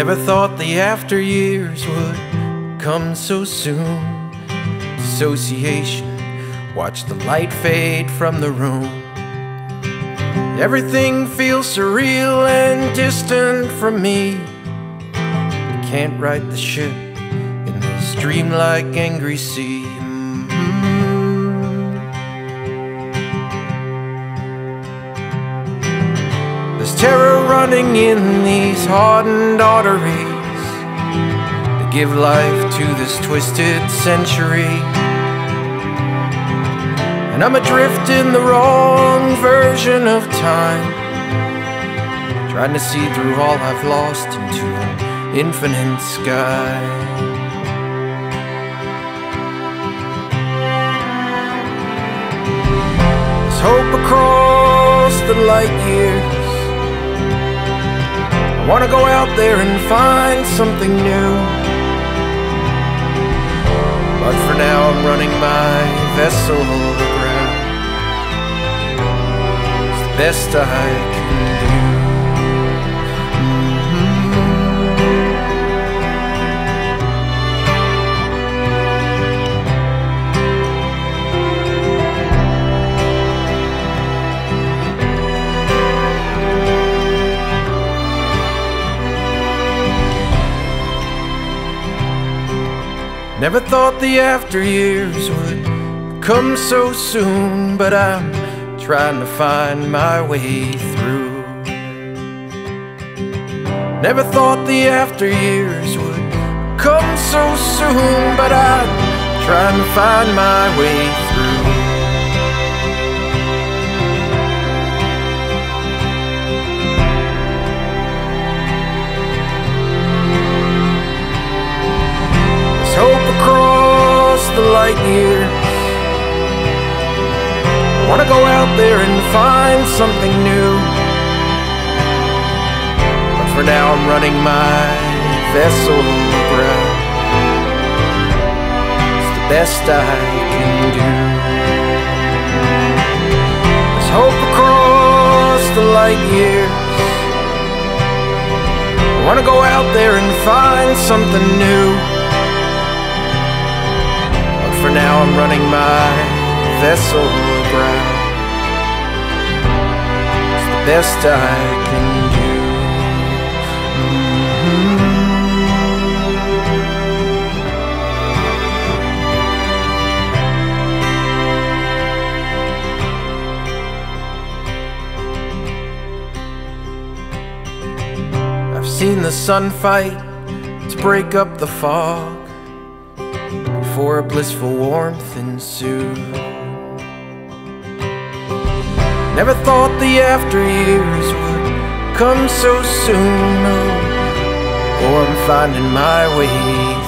Never thought the after years would come so soon. Dissociation, watch the light fade from the room. Everything feels surreal and distant from me. Can't right the ship in this dreamlike angry sea. There's terror running in these hardened arteries that give life to this twisted century. And I'm adrift in the wrong version of time, trying to see through all I've lost into an infinite sky. There's hope across the light years. I wanna go out there and find something new, but for now I'm running my vessel aground. It's the best I can do. Never thought the after years would come so soon, but I'm trying to find my way through. Never thought the after years would come so soon, but I'm trying to find my way through. Hope across the light years. I wanna go out there and find something new, but for now I'm running my vessel aground. It's the best I can do. There's hope across the light years. I wanna go out there and find something new, for now I'm running my vessel aground. It's the best I can do. I've seen the sun fight to break up the fog before a blissful warmth ensued. Never thought the after years would come so soon. Oh, I'm finding my way